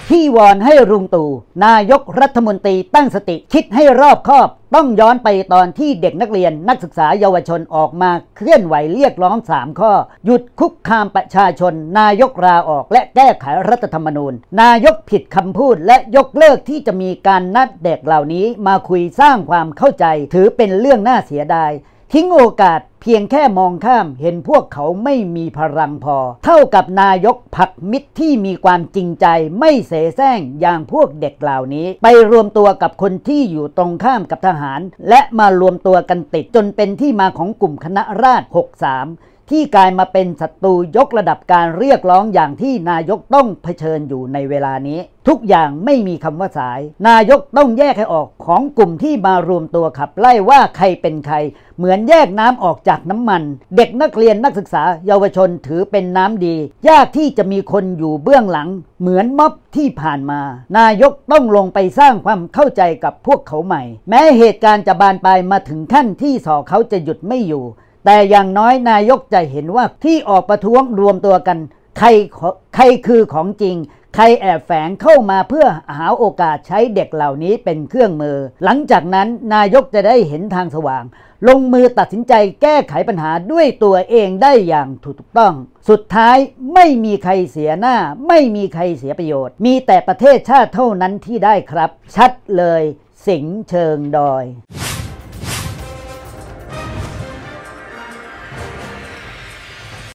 ที่วอนให้ลุงตู่นายกรัฐมนตรีตั้งสติคิดให้รอบคอบต้องย้อนไปตอนที่เด็กนักเรียนนักศึกษาเยาวชนออกมาเคลื่อนไหวเรียกร้อง3ข้อหยุดคุกคามประชาชนนายกลาออกและแก้ไขรัฐธรรมนูญนายกผิดคำพูดและยกเลิกที่จะมีการนัดเด็กเหล่านี้มาคุยสร้างความเข้าใจถือเป็นเรื่องน่าเสียดายทิ้งโอกาสเพียงแค่มองข้ามเห็นพวกเขาไม่มีพลังพอเท่ากับนายกผลักมิตรที่มีความจริงใจไม่เสแสร้งอย่างพวกเด็กเหล่านี้ไปรวมตัวกับคนที่อยู่ตรงข้ามกับทหารและมารวมตัวกันติดจนเป็นที่มาของกลุ่มคณะราษฎร63ที่กลายมาเป็นศัตรูยกระดับการเรียกร้องอย่างที่นายกต้องเผชิญอยู่ในเวลานี้ทุกอย่างไม่มีคำว่าสายนายกต้องแยกให้ออกของกลุ่มที่มารวมตัวขับไล่ว่าใครเป็นใครเหมือนแยกน้ำออกจากน้ำมันเด็กนักเรียนนักศึกษาเยาวชนถือเป็นน้ำดียากที่จะมีคนอยู่เบื้องหลังเหมือนม็อบที่ผ่านมานายกต้องลงไปสร้างความเข้าใจกับพวกเขาใหม่แม้เหตุการณ์จะบานปลายมาถึงขั้นที่สอเขาจะหยุดไม่อยู่แต่อย่างน้อยนายกจะเห็นว่าที่ออกประท้วงรวมตัวกันใครคือของจริงใครแอบแฝงเข้ามาเพื่อหาโอกาสใช้เด็กเหล่านี้เป็นเครื่องมือหลังจากนั้นนายกจะได้เห็นทางสว่างลงมือตัดสินใจแก้ไขปัญหาด้วยตัวเองได้อย่างถูกต้องสุดท้ายไม่มีใครเสียหน้าไม่มีใครเสียประโยชน์มีแต่ประเทศชาติเท่านั้นที่ได้ครับชัดเลยสิงห์เชิงดอย